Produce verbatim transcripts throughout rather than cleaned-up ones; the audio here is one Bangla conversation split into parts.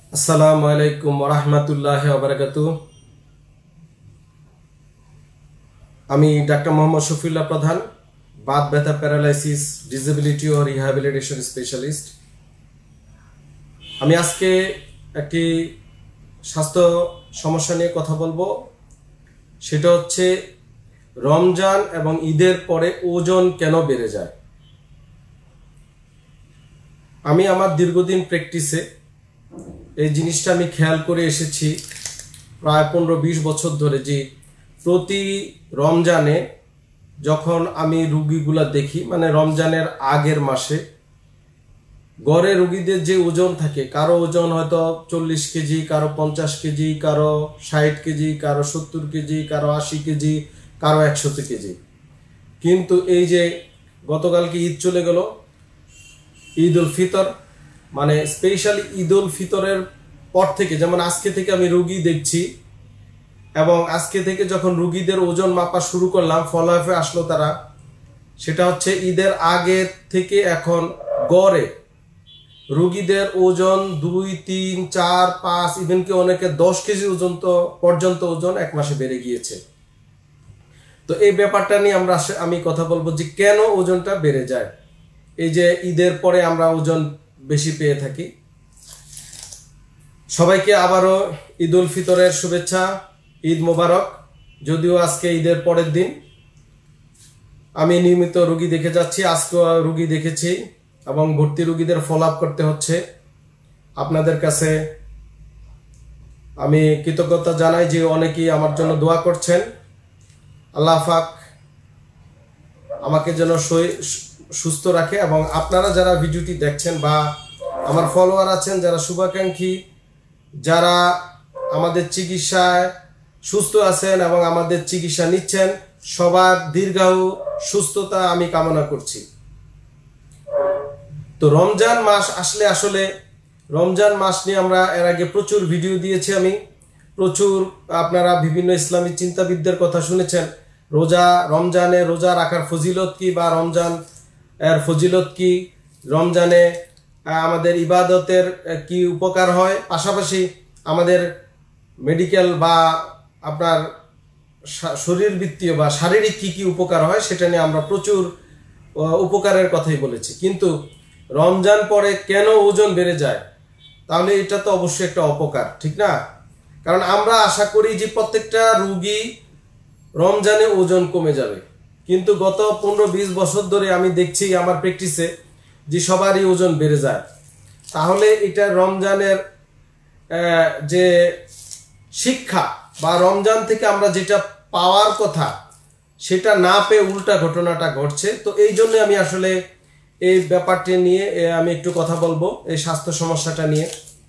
আসসালামু আলাইকুম ওয়া রাহমাতুল্লাহি ওয়া বারাকাতুহু। আমি ডাক্তার মোহাম্মদ শফিউল্লাহ প্রধান, বাত ব্যথা, প্যারালাইসিস, ডিসেবিলিটি ও রিহ্যাবিলিটেশন স্পেশালিস্ট। আমি আজকে একটি স্বাস্থ্য সমস্যা নিয়ে কথা বলবো। সেটা হচ্ছে রমজান এবং ঈদের পরে ওজন কেন বেড়ে যায়। আমি আমার দীর্ঘদিন প্র্যাকটিসে এই জিনিসটা আমি খেয়াল করে এসেছি প্রায় পনেরো বিশ বছর ধরে, যে প্রতি রমজানে যখন আমি রুগীগুলা দেখি, মানে রমজানের আগের মাসে গড়ে রুগীদের যে ওজন থাকে, কারো ওজন হয়তো চল্লিশ কেজি, কারো পঞ্চাশ কেজি, কারো ষাট কেজি, কারো সত্তর কেজি, কারো আশি কেজি, কারো একশো কেজি। কিন্তু এই যে গতকালকে ঈদ চলে গেল, ঈদ উল ফিতর, মানে স্পেশালি ঈদ উল ফিতরের পর থেকে, যেমন আজকে থেকে আমি রুগী দেখছি, এবং আজকে থেকে যখন রুগীদের ওজন মাপা শুরু করলাম, ফলাফলে আসলো তারা, সেটা হচ্ছে ঈদের আগে থেকে এখন গড়ে রুগীদের ওজন দুই তিন চার পাঁচ, ইভেন কি অনেকে দশ কেজি ওজন তো পর্যন্ত ওজন এক মাসে বেড়ে গিয়েছে। তো এই ব্যাপারটা নিয়ে আমরা আমি কথা বলবো যে কেন ওজনটা বেড়ে যায়। এই যে ঈদের পরে আমরা ওজন বেশি পেয়ে থাকি। সবাইকে আবারও ঈদ উল ফিতরের শুভেচ্ছা, ঈদ মোবারক। যদিও আজকে ঈদের পরের দিন, আমি নিয়মিত রুগী দেখে যাচ্ছি, আজকে রুগী দেখেছি এবং ভর্তি রুগীদের ফলো আপ করতে হচ্ছে। আপনাদের কাছে আমি কৃতজ্ঞতা জানাই যে অনেকেই আমার জন্য দোয়া করছেন। আল্লাহ পাক আমাকে যেন সুস্থ রাখে, এবং আপনারা যারা ভিডিওটি দেখছেন বা আমার ফলোয়ার আছেন, যারা শুভাকাঙ্ক্ষী, যারা আমাদের চিকিৎসায় সুস্থ আছেন এবং আমাদের চিকিৎসা নিচ্ছেন, সবার দীর্ঘায়ু সুস্থতা আমি কামনা করছি। তো রমজান মাস আসলে আসলে রমজান মাস নিয়ে আমরা এর আগে প্রচুর ভিডিও দিয়েছি। আমি প্রচুর, আপনারা বিভিন্ন ইসলামী চিন্তাবিদদের কথা শুনেছেন। রোজা, রমজানে রোজা রাখার ফজিলত কি, বা রমজান এর ফজিলত কি, রমজানে আমাদের ইবাদতের কি উপকার হয়, পাশাপাশি আমাদের মেডিকেল বা আপনার শরীরবৃত্তীয় বা শারীরিক কি কি উপকার হয়, সেটা নিয়ে আমরা প্রচুর উপকারের কথাই বলেছি। কিন্তু রমজান পরে কেন ওজন বেড়ে যায়, তাহলে এটা তো অবশ্যই একটা অপকার, ঠিক না? কারণ আমরা আশা করি যে প্রত্যেকটা রুগী রমজানে ওজন কমে যাবে, কিন্তু গত পনেরো বিশ বছর ধরে আমি দেখছি আমার প্র্যাকটিসে যে সবারই ওজন বেড়ে যায়। তাহলে এটা রমজানের যে শিক্ষা বা রমজান থেকে আমরা যেটা পাওয়ার কথা, সেটা না পেয়ে উল্টা ঘটনাটা ঘটছে। তো এই জন্য আমি আসলে এই ব্যাপারটি নিয়ে আমি একটু কথা বলবো, এই স্বাস্থ্য সমস্যাটা নিয়ে।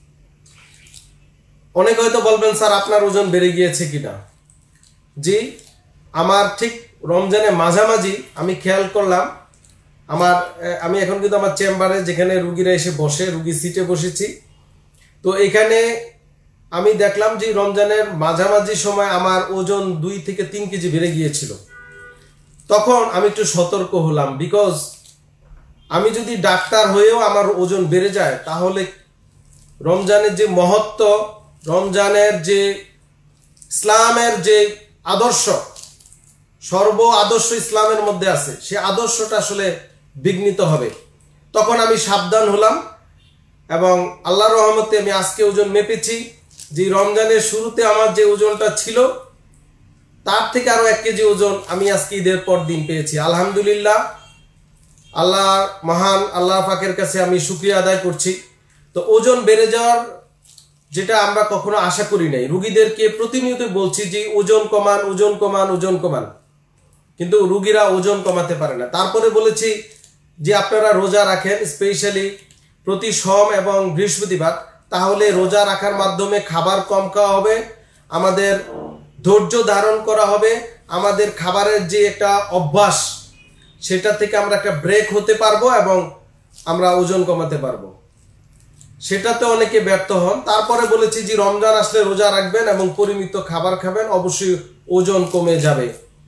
অনেকে হয়তো বলবেন, স্যার আপনার ওজন বেড়ে গিয়েছে কিনা। জি, আমার ঠিক রমজানের মাঝামাঝি আমি খেয়াল করলাম, আমার আমি এখন কিন্তু আমার চেম্বারে, যেখানে রুগীরা এসে বসে, রুগী সিটে বসেছি, তো এখানে আমি দেখলাম যে রমজানের মাঝামাঝি সময় আমার ওজন দুই থেকে তিন কেজি বেড়ে গিয়েছিল। তখন আমি একটু সতর্ক হলাম, বিকজ আমি যদি ডাক্তার হয়েও আমার ওজন বেড়ে যায়, তাহলে রমজানের যে মহত্ব, রমজানের যে ইসলামের যে আদর্শ, সর্ব আদর্শ ইসলামের মধ্যে আছে, সে আদর্শটা আসলে বিঘ্নিত হবে। তখন আমি সাবধান হলাম, এবং আল্লাহর রহমতে আমি আজকে ওজন মেপেছি। যে রমজানের শুরুতে আমার যে ওজনটা ছিল, তার থেকে আরো এক কেজি ওজন আমি আজকে ঈদের পর দিন পেয়েছি। আলহামদুলিল্লাহ, আল্লাহ মহান আল্লাহ পাকের কাছে আমি শুকরিয়া আদায় করছি। তো ওজন বেড়ে যাওয়ার যেটা আমরা কখনো আশা করি নাই, রুগীদেরকে প্রতিনিয়ত বলছি যে ওজন কমান, ওজন কমান, ওজন কমান, কিন্তু রুগীরা ওজন কমাতে পারে না। তারপরে বলেছি যে আপনারা রোজা রাখেন, স্পেশালি প্রতি সোম এবং বৃহস্পতিবার, তাহলে রোজা রাখার মাধ্যমে খাবার কম খাওয়া হবে, আমাদের ধৈর্য ধারণ করা হবে, আমাদের খাবারের যে একটা অভ্যাস, সেটা থেকে আমরা একটা ব্রেক হতে পারবো এবং আমরা ওজন কমাতে পারবো। সেটাতে অনেকে ব্যর্থ হন। তারপরে বলেছি যে রমজান আসলে রোজা রাখবেন এবং পরিমিত খাবার খাবেন, অবশ্যই ওজন কমে যাবে।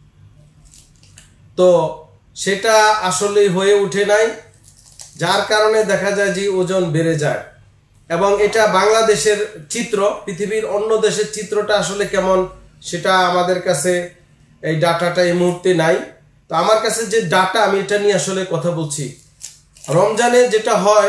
তো সেটা আসলে হয়ে ওঠে নাই, যার কারণে দেখা যায় যে ওজন বেড়ে যায়। এবং এটা বাংলাদেশের চিত্র, পৃথিবীর অন্য দেশের চিত্রটা আসলে কেমন সেটা আমাদের কাছে এই ডাটাটা এই মুহূর্তে নাই। তো আমার কাছে যে ডাটা, আমি এটা নিয়ে আসলে কথা বলছি। রমজানে যেটা হয়,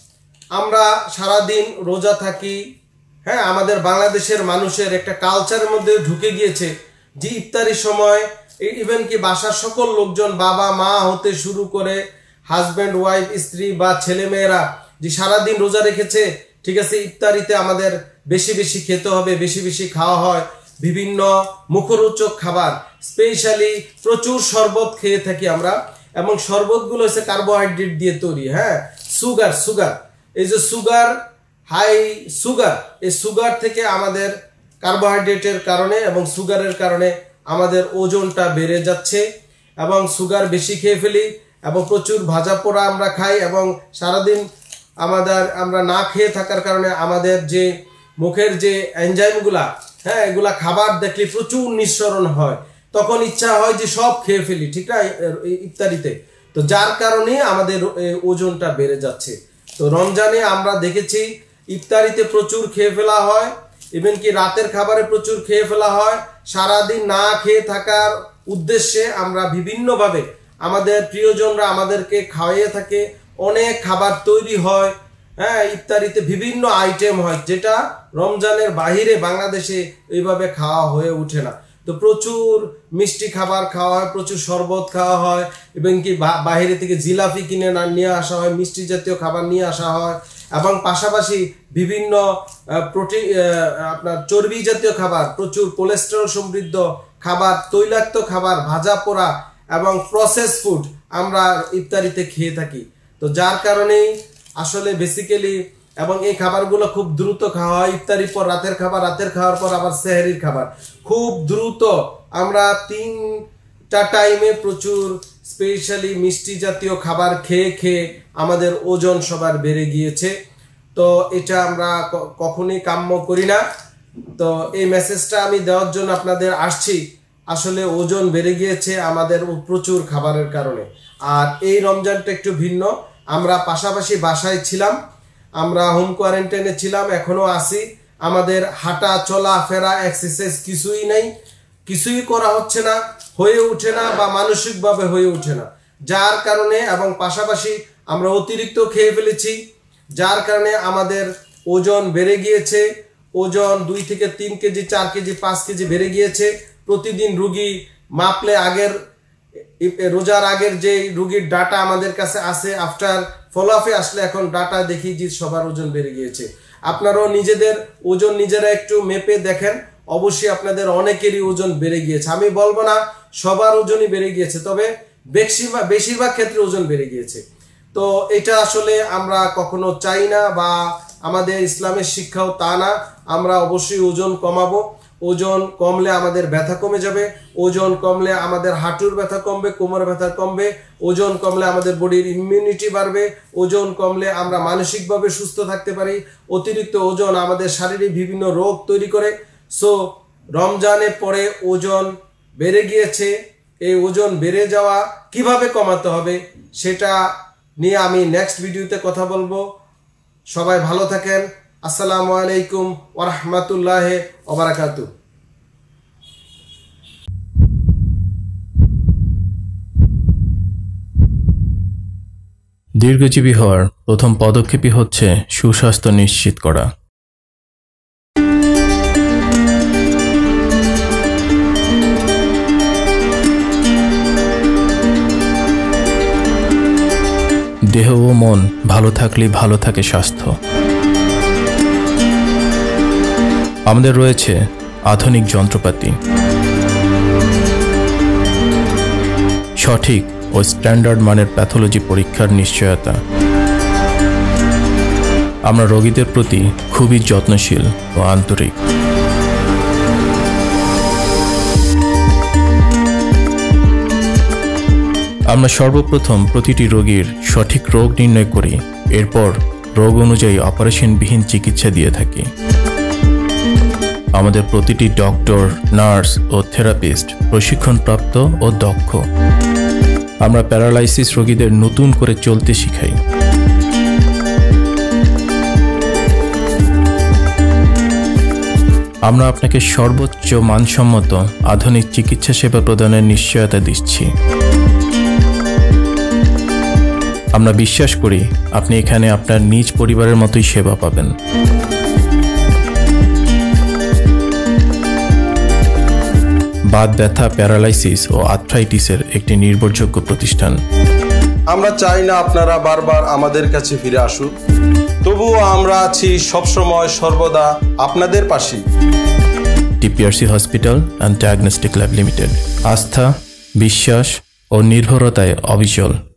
আমরা সারাদিন রোজা থাকি, হ্যাঁ, আমাদের বাংলাদেশের মানুষের একটা কালচারের মধ্যে ঢুকে গিয়েছে যে ইফতারির সময় ইভেন কি বাসার সকল লোকজন, বাবা মা হতে শুরু করে হাজব্যান্ড ওয়াইফ, স্ত্রী বা ছেলে মেয়েরা যে সারাদিন রোজা রেখেছে, ঠিক আছে, ইফতারিতে আমাদের বেশি বেশি খেতে হবে, বেশি বেশি খাওয়া হয়, বিভিন্ন মুখরোচক খাবার, স্পেশালি প্রচুর শরবত খেয়ে থাকি আমরা, এবং শরবতগুলো হচ্ছে কার্বোহাইড্রেট দিয়ে তৈরি, হ্যাঁ, সুগার সুগার এই যে সুগার, হাই সুগার, এই সুগার থেকে আমাদের কার্বোহাইড্রেটের কারণে এবং সুগারের কারণে আমাদের ওজনটা বেড়ে যাচ্ছে, এবং সুগার বেশি খেয়ে ফেলি, এবং প্রচুর ভাজা পোড়া আমরা খাই, এবং সারাদিন আমাদের আমরা না খেয়ে থাকার কারণে আমাদের যে মুখের যে এনজাইমগুলা, হ্যাঁ, এগুলা খাবার দেখলে প্রচুর নিঃসরণ হয়, তখন ইচ্ছা হয় যে সব খেয়ে ফেলি, ঠিক না, ইফতারিতে। তো যার কারণে আমাদের ওজনটা বেড়ে যাচ্ছে। তো রমজানে আমরা দেখেছি ইফতারিতে প্রচুর খেয়ে ফেলা হয়, ইভেন কি রাতের খাবারে প্রচুর খেয়ে ফেলা হয়। সারাদিন না খেয়ে থাকার উদ্দেশ্যে আমরা বিভিন্নভাবে আমাদের প্রিয়জনরা আমাদেরকে খাওয়াইয়ে থাকে, অনেক খাবার তৈরি হয়, হ্যাঁ, ইফতারিতে বিভিন্ন আইটেম হয়, যেটা রমজানের বাহিরে বাংলাদেশে এইভাবে খাওয়া হয়ে ওঠে না। তো প্রচুর মিষ্টি খাবার খাওয়া হয়, প্রচুর শরবত খাওয়া হয়, এবং কি বাহিরে থেকে জিলাপি কিনে না নিয়ে আসা হয়, মিষ্টি জাতীয় খাবার নিয়ে আসা হয়, এবং পাশাপাশি বিভিন্ন প্রোটিন, আপনার চর্বি জাতীয় খাবার, প্রচুর কোলেস্টেরল সমৃদ্ধ খাবার, তৈলাক্ত খাবার, ভাজা পোড়া এবং প্রসেস ফুড আমরা ইফতারিতে খেয়ে থাকি। তো যার কারণেই আসলে বেসিক্যালি, এবং এই খাবারগুলো খুব দ্রুত খাওয়া হয়, ইফতারির পর রাতের খাবার, রাতের খাওয়ার পর আবার সেহরির খাবার, খুব দ্রুত আমরা তিনটা টাইমে প্রচুর স্পেশালি মিষ্টি জাতীয় খাবার খেয়ে খেয়ে আমাদের ওজন সবার বেড়ে গিয়েছে। তো এটা আমরা কখনোই কাম্য করি না। তো এই মেসেজটা আমি দেওয়ার জন্য আপনাদের আসছি। আসলে ওজন বেড়ে গিয়েছে আমাদের প্রচুর খাবারের কারণে। আর এই রমজানটা একটু ভিন্ন, আমরা পাশাপাশি বাসায় ছিলাম, আমরা হোম কোয়ারেন্টাইনে ছিলাম, এখনো আছি, আমাদের হাঁটা চলা ফেরা এক্সারসাইজ কিছুই নেই, কিছুই করা হচ্ছে না, হয়ে ওঠে না, বা মানসিকভাবে হয়ে ওঠে না, যার কারণে, এবং পাশাপাশি আমরা অতিরিক্ত খেয়ে ফেলেছি, যার কারণে আমাদের ওজন বেড়ে গিয়েছে। ওজন দুই থেকে তিন কেজি, চার কেজি, পাঁচ কেজি বেড়ে গিয়েছে। প্রতিদিন রুগী মাপলে, আগের রোজার আগের যে রুগীর ডাটা আমাদের কাছে আছে, আফটার ফলো আপে আসলে এখন ডাটা দেখি যে সবার ওজন বেড়ে গিয়েছে। আপনারাও নিজেদের ওজন নিজেরা একটু মেপে দেখেন, অবশ্যই আপনাদের অনেকেরই ওজন বেড়ে গিয়েছে। আমি বলবো না সবার ওজনই বেড়ে গিয়েছে, তবে বেশিরভাগ বেশিরভাগ ক্ষেত্রে ওজন বেড়ে গিয়েছে। তো এটা আসলে আমরা কখনো চাই না, বা আমাদের ইসলামের শিক্ষাও তা না। আমরা অবশ্যই ওজন কমাবো, ওজন কমলে আমাদের ব্যথা কমে যাবে, ওজন কমলে আমাদের হাঁটুর ব্যথা কমবে, কোমর ব্যথা কমবে, ওজন কমলে আমাদের বডির ইমিউনিটি বাড়বে, ওজন কমলে আমরা মানসিকভাবে সুস্থ থাকতে পারি। অতিরিক্ত ওজন আমাদের শারীরিক বিভিন্ন রোগ তৈরি করে। সো রমজানের পরে ওজন বেড়ে গিয়েছে, এই ওজন বেড়ে যাওয়া কিভাবে কমাতে হবে সেটা নিয়ে আমি নেক্সট ভিডিওতে কথা বলবো। সবাই ভালো থাকেন। আসসালামু আলাইকুম ওয়া রাহমাতুল্লাহি ওয়া বারাকাতুহু। দীর্ঘজীবী হওয়ার প্রথম পদক্ষেপই হচ্ছে সুস্বাস্থ্য নিশ্চিত করা। দেহ ও মন ভালো থাকলেই ভালো থাকে স্বাস্থ্য। আমাদের রয়েছে আধুনিক যন্ত্রপাতি, সঠিক ও স্ট্যান্ডার্ড মানের প্যাথোলজি পরীক্ষার নিশ্চয়তা। আমরা রোগীদের প্রতি খুবই যত্নশীল ও আন্তরিক। আমরা সর্বপ্রথম প্রতিটি রোগীর সঠিক রোগ নির্ণয় করি, এরপর রোগ অনুযায়ী অপারেশনবিহীন চিকিৎসা দিয়ে থাকি। আমাদের প্রতিটি ডক্টর, নার্স ও থেরাপিস্ট প্রশিক্ষণপ্রাপ্ত ও দক্ষ। আমরা প্যারালাইসিস রোগীদের নতুন করে চলতে শিখাই। আমরা আপনাকে সর্বোচ্চ মানসম্মত আধুনিক চিকিৎসা সেবা প্রদানের নিশ্চয়তা দিচ্ছি। আমরা বিশ্বাস করি আপনি এখানে আপনার নিজ পরিবারের মতোই সেবা পাবেন। বাত ব্যথা, প্যারালাইসিস ও আর্থ্রাইটিসের একটি নির্ভরযোগ্য প্রতিষ্ঠান। আমরা চাই না আপনারা বারবার আমাদের কাছে ফিরে আসুন, তবুও আমরা আছি সবসময় সর্বদা আপনাদের পাশে। DPRC hospital and diagnostic lab limited, আস্থা, বিশ্বাস ও নির্ভরতায় অবিচল।